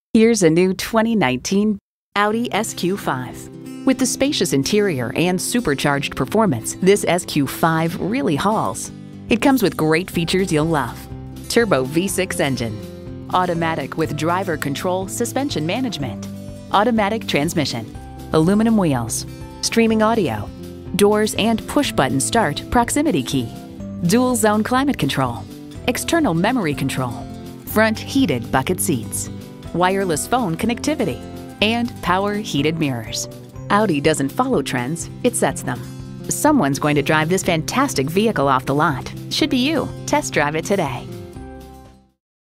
Here's a new 2019 Audi SQ5. With the spacious interior and supercharged performance, this SQ5 really hauls. It comes with great features you'll love. Turbo V6 engine, automatic with driver control suspension management, automatic transmission, aluminum wheels, streaming audio, doors and push-button start proximity key, dual zone climate control, external memory control, front heated bucket seats, wireless phone connectivity, and power heated mirrors. Audi doesn't follow trends, it sets them. Someone's going to drive this fantastic vehicle off the lot. Should be you. Test drive it today.